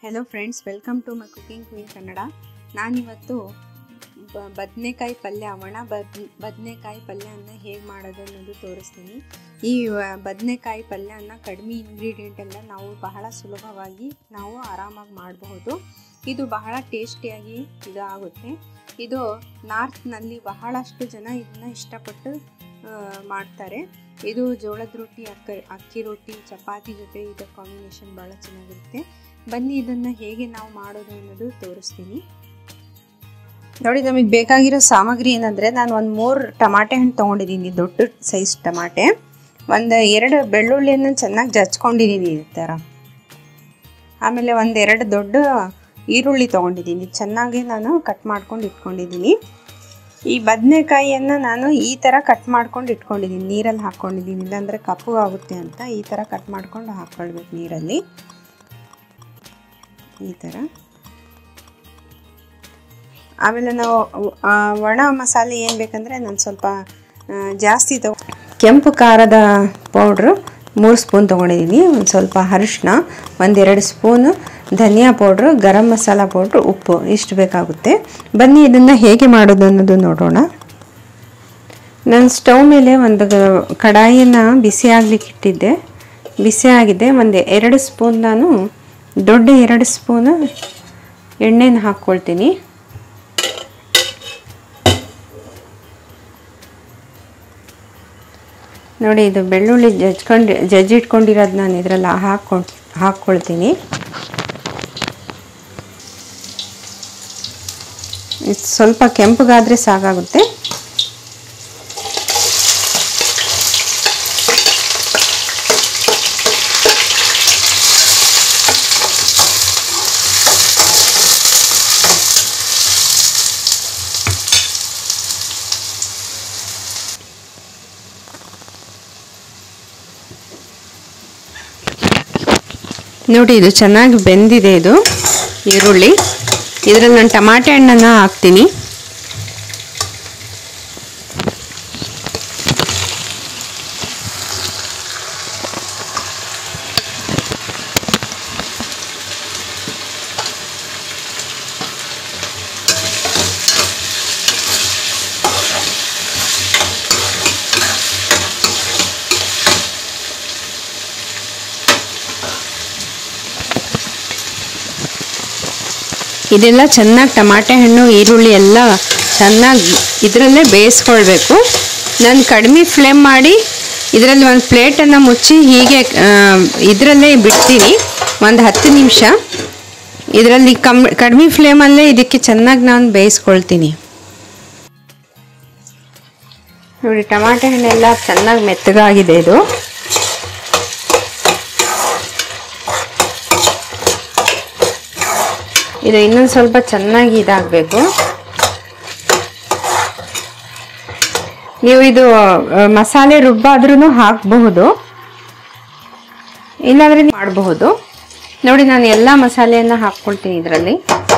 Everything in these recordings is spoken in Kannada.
Hello friends, welcome to my cooking queen Kannada. ನಾನಿವತ್ತು ಬದನೆಕಾಯಿ ಪಲ್ಯ, ಒಣ ಬದನೆಕಾಯಿ ಪಲ್ಯನ ಹೇಗೆ ಮಾಡೋದು ಅನ್ನೋದು ತೋರಿಸ್ತೀನಿ. ಈ ಬದನೆಕಾಯಿ ಪಲ್ಯನ ಕಡಿಮೆ ಇಂಗ್ರೀಡಿಯೆಂಟ್ ಎಲ್ಲ ನಾವು ಬಹಳ ಸುಲಭವಾಗಿ ನಾವು ಆರಾಮಾಗಿ ಮಾಡಬಹುದು. ಇದು ಬಹಳ ಟೇಸ್ಟಿಯಾಗಿ ಇದು ಆಗುತ್ತೆ. ಇದು ನಾರ್ತ್ನಲ್ಲಿ ಬಹಳಷ್ಟು ಜನ ಇದನ್ನ ಇಷ್ಟಪಟ್ಟು ಮಾಡ್ತಾರೆ. ಇದು ಜೋಳದ ರೊಟ್ಟಿ, ಅಕ್ಕಿ ರೊಟ್ಟಿ, ಚಪಾತಿ ಜೊತೆ ಇದರ ಕಾಂಬಿನೇಷನ್ ಭಾಳ ಚೆನ್ನಾಗಿರುತ್ತೆ. ಬನ್ನಿ ಇದನ್ನು ಹೇಗೆ ನಾವು ಮಾಡೋದು ಅನ್ನೋದು ತೋರಿಸ್ತೀನಿ. ನೋಡಿ, ನಮಗೆ ಬೇಕಾಗಿರೋ ಸಾಮಗ್ರಿ ಏನಂದರೆ, ನಾನು ಒಂದು 3 ಟಮಾಟೆ ಹಣ್ಣು ತೊಗೊಂಡಿದ್ದೀನಿ, ದೊಡ್ಡ ಸೈಜ್ ಟಮಾಟೆ. ಒಂದು 2 ಬೆಳ್ಳುಳ್ಳಿಯನ್ನು ಚೆನ್ನಾಗಿ ಜಚ್ಕೊಂಡಿದ್ದೀನಿ ಈ ಥರ. ಆಮೇಲೆ 1-2 ದೊಡ್ಡ ಈರುಳ್ಳಿ ತೊಗೊಂಡಿದ್ದೀನಿ, ಚೆನ್ನಾಗಿ ನಾನು ಕಟ್ ಮಾಡ್ಕೊಂಡು ಇಟ್ಕೊಂಡಿದ್ದೀನಿ. ಈ ಬದನೆಕಾಯಿಯನ್ನು ನಾನು ಈ ಥರ ಕಟ್ ಮಾಡ್ಕೊಂಡು ಇಟ್ಕೊಂಡಿದ್ದೀನಿ, ನೀರಲ್ಲಿ ಹಾಕ್ಕೊಂಡಿದ್ದೀನಿ, ಇಲ್ಲಾಂದರೆ ಕಪ್ಪು ಆಗುತ್ತೆ ಅಂತ ಈ ಥರ ಕಟ್ ಮಾಡ್ಕೊಂಡು ಹಾಕ್ಕೊಳ್ಬೇಕು ನೀರಲ್ಲಿ, ಈ ಥರ. ಆಮೇಲೆ ನಾವು ಒಣ ಮಸಾಲೆ ಏನು ಬೇಕಂದರೆ, ನಾನು ಸ್ವಲ್ಪ ಜಾಸ್ತಿ ಕೆಂಪು ಖಾರದ ಪೌಡ್ರು 3 ಸ್ಪೂನ್ ತೊಗೊಂಡಿದ್ದೀನಿ, ಒಂದು ಸ್ವಲ್ಪ ಅರಿಶಿನ, 1-2 ಸ್ಪೂನು ಧನಿಯಾ ಪೌಡ್ರು, ಗರಂ ಮಸಾಲ ಪೌಡ್ರು, ಉಪ್ಪು, ಇಷ್ಟು ಬೇಕಾಗುತ್ತೆ. ಬನ್ನಿ ಇದನ್ನು ಹೇಗೆ ಮಾಡೋದು ಅನ್ನೋದು ನೋಡೋಣ. ನಾನು ಸ್ಟವ್ ಮೇಲೆ ಒಂದು ಕಡಾಯಿಯನ್ನು ಬಿಸಿ ಆಗ್ಲಿಕ್ಕೆ ಇಟ್ಟಿದ್ದೆ, ಬಿಸಿ ಆಗಿದೆ. 2 ಸ್ಪೂನ್ ನಾನು ದೊಡ್ಡ 2 ಸ್ಪೂನು ಎಣ್ಣೆನ ಹಾಕ್ಕೊಳ್ತೀನಿ. ನೋಡಿ, ಇದು ಬೆಳ್ಳುಳ್ಳಿ ಜಜ್ಜಿಟ್ಕೊಂಡಿರೋದು ನಾನು ಇದರಲ್ಲಿ ಹಾಕ್ಕೊಳ್ತೀನಿ. ಇದು ಸ್ವಲ್ಪ ಕೆಂಪಗಾದರೆ ಸಾಕಾಗುತ್ತೆ. ನೋಡಿ, ಇದು ಚೆನ್ನಾಗಿ ಬೆಂದಿದೆ. ಇದು ಈರುಳ್ಳಿ, ಇದರಲ್ಲಿ ನಾನು ಟಮಾಟೆ ಹಣ್ಣನ್ನು ಹಾಕ್ತೀನಿ. ಇದೆಲ್ಲ ಚೆನ್ನಾಗಿ ಟಮಾಟೆ ಹಣ್ಣು, ಈರುಳ್ಳಿ ಎಲ್ಲ ಚೆನ್ನಾಗಿ ಇದರಲ್ಲೇ ಬೇಯಿಸ್ಕೊಳ್ಬೇಕು. ನಾನು ಕಡಿಮೆ ಫ್ಲೇಮ್ ಮಾಡಿ ಇದರಲ್ಲಿ ಒಂದು ಪ್ಲೇಟನ್ನು ಮುಚ್ಚಿ ಹೀಗೆ ಇದರಲ್ಲೇ ಬಿಡ್ತೀನಿ ಒಂದು 10 ನಿಮಿಷ. ಇದರಲ್ಲಿ ಕಡಿಮೆ ಫ್ಲೇಮಲ್ಲೇ ಇದಕ್ಕೆ ಚೆನ್ನಾಗಿ ನಾನು ಬೇಯಿಸ್ಕೊಳ್ತೀನಿ. ನೋಡಿ, ಟಮಾಟೆ ಹಣ್ಣೆಲ್ಲ ಚೆನ್ನಾಗಿ ಮೆತ್ತಗಾಗಿದೆ. ಇದು ಇನ್ನೊಂದು ಸ್ವಲ್ಪ ಚೆನ್ನಾಗಿ ಇದಾಗಬೇಕು. ನೀವು ಇದು ಮಸಾಲೆ ರುಬ್ಬಾದ್ರೂ ಹಾಕಬಹುದು, ಇಲ್ಲಾಂದರೆ ಮಾಡಬಹುದು. ನೋಡಿ, ನಾನು ಎಲ್ಲ ಮಸಾಲೆಯನ್ನು ಹಾಕ್ಕೊಳ್ತೀನಿ ಇದರಲ್ಲಿ.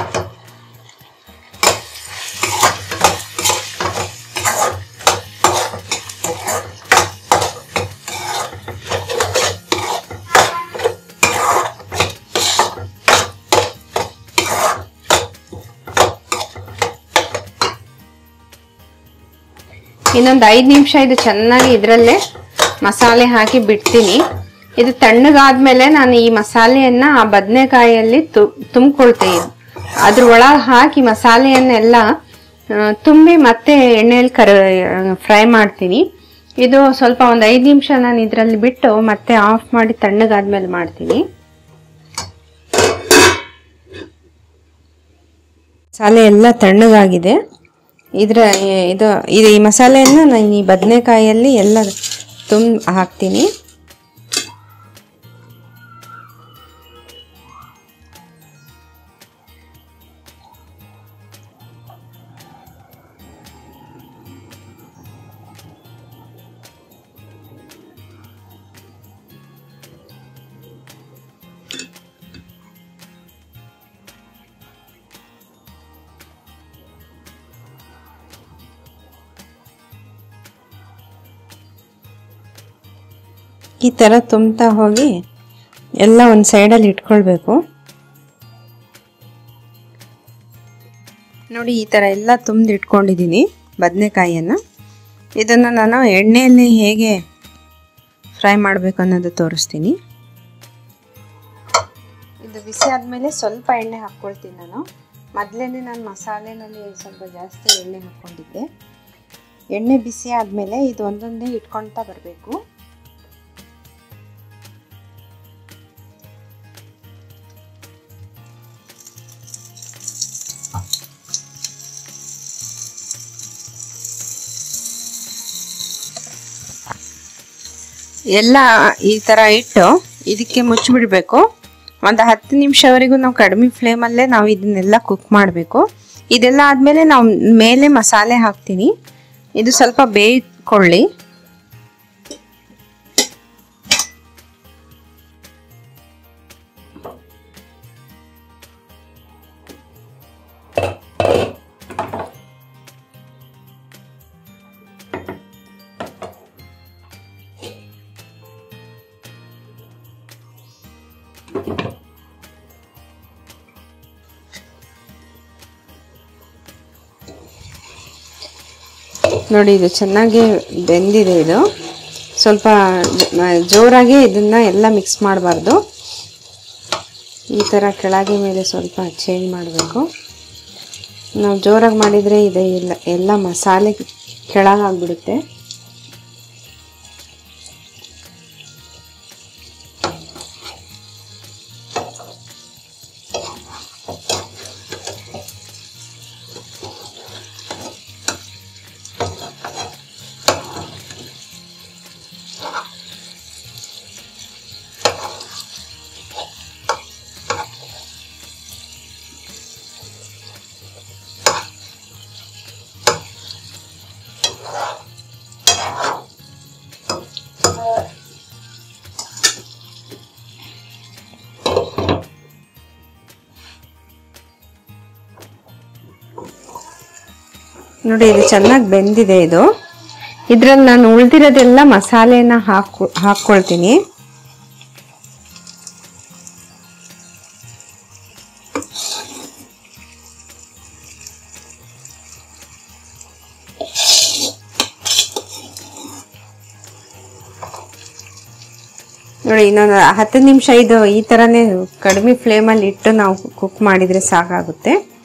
ಇನ್ನೊಂದು 5 ನಿಮಿಷ ಇದು ಚೆನ್ನಾಗಿ ಇದರಲ್ಲೇ ಮಸಾಲೆ ಹಾಕಿ ಬಿಡ್ತೀನಿ. ಇದು ತಣ್ಣಗಾದ್ಮೇಲೆ ನಾನು ಈ ಮಸಾಲೆಯನ್ನು ಆ ಬದನೆಕಾಯಿಯಲ್ಲಿ ತುಂಬಿಕೊಳ್ತೀನಿ. ಅದ್ರ ಒಳಗೆ ಹಾಕಿ ಮಸಾಲೆಯನ್ನೆಲ್ಲ ತುಂಬಿ ಮತ್ತೆ ಎಣ್ಣೆಯಲ್ಲಿ ಫ್ರೈ ಮಾಡ್ತೀನಿ. ಇದು ಸ್ವಲ್ಪ ಒಂದು 5 ನಿಮಿಷ ನಾನು ಇದರಲ್ಲಿ ಬಿಟ್ಟು ಮತ್ತೆ ಆಫ್ ಮಾಡಿ ತಣ್ಣಗಾದ್ಮೇಲೆ ಮಾಡ್ತೀನಿ. ಮಸಾಲೆ ಎಲ್ಲ ತಣ್ಣಗಾಗಿದೆ. ಇದು ಈ ಮಸಾಲೆಯನ್ನು ನಾನು ಈ ಬದನೆಕಾಯಿಯಲ್ಲಿ ಎಲ್ಲ ಹಾಕ್ತೀನಿ. ಈ ಥರ ತುಂಬ್ತಾ ಹೋಗಿ ಎಲ್ಲ ಒಂದು ಸೈಡಲ್ಲಿ ಇಟ್ಕೊಳ್ಬೇಕು. ನೋಡಿ ಈ ಥರ ಎಲ್ಲ ತುಂಬಿಟ್ಕೊಂಡಿದ್ದೀನಿ ಬದನೆಕಾಯಿಯನ್ನು. ಇದನ್ನು ನಾನು ಎಣ್ಣೆಯಲ್ಲಿ ಹೇಗೆ ಫ್ರೈ ಮಾಡಬೇಕು ಅನ್ನೋದು ತೋರಿಸ್ತೀನಿ. ಇದು ಬಿಸಿ ಆದಮೇಲೆ ಸ್ವಲ್ಪ ಎಣ್ಣೆ ಹಾಕ್ಕೊಳ್ತೀನಿ ನಾನು. ಮೊದಲೇ ನಾನು ಮಸಾಲೆನಲ್ಲಿ ಸ್ವಲ್ಪ ಜಾಸ್ತಿ ಎಣ್ಣೆ ಹಾಕ್ಕೊಂಡಿದ್ದೆ. ಎಣ್ಣೆ ಬಿಸಿ ಆದಮೇಲೆ ಇದು ಒಂದೊಂದೇ ಇಟ್ಕೊಳ್ತಾ ಬರಬೇಕು. ಎಲ್ಲ ಈ ಥರ ಇಟ್ಟು ಇದಕ್ಕೆ ಮುಚ್ಚಿಬಿಡಬೇಕು. ಒಂದು 10 ನಿಮಿಷವರೆಗೂ ನಾವು ಕಡಿಮೆ ಫ್ಲೇಮಲ್ಲೇ ನಾವು ಇದನ್ನೆಲ್ಲ ಕುಕ್ ಮಾಡಬೇಕು. ಇದೆಲ್ಲ ಆದಮೇಲೆ ನಾವು ಮೇಲೆ ಮಸಾಲೆ ಹಾಕ್ತೀನಿ. ಇದು ಸ್ವಲ್ಪ ಬೇಯಿಕೊಳ್ಳಿ. ನೋಡಿ ಇದು ಚೆನ್ನಾಗಿ ಬೆಂದಿದೆ. ಇದು ಸ್ವಲ್ಪ ಜೋರಾಗಿ ಇದನ್ನು ಎಲ್ಲ ಮಿಕ್ಸ್ ಮಾಡಬಾರ್ದು. ಈ ಥರ ಕೆಳಗೆ ಮೇಲೆ ಸ್ವಲ್ಪ ಚೇಂಜ್ ಮಾಡಬೇಕು. ನಾವು ಜೋರಾಗಿ ಮಾಡಿದರೆ ಇದೆ ಎಲ್ಲ ಮಸಾಲೆ ಕೆಳಗಾಗ್ಬಿಡುತ್ತೆ. ನೋಡಿ ಇದು ಚೆನ್ನಾಗಿ ಬೆಂದಿದೆ. ಇದು ಇದರಲ್ಲಿ ನಾನು ಉಳಿದಿರೋದೆಲ್ಲ ಮಸಾಲೆನ ಹಾಕ್ಕೊಳ್ತೀನಿ. ನೋಡಿ ಇನ್ನೊಂದು 10 ನಿಮಿಷ ಇದು ಈ ಥರನೇ ಕಡಿಮೆ ಫ್ಲೇಮಲ್ಲಿ ಇಟ್ಟು ನಾವು ಕುಕ್ ಮಾಡಿದರೆ ಸಾಕಾಗುತ್ತೆ.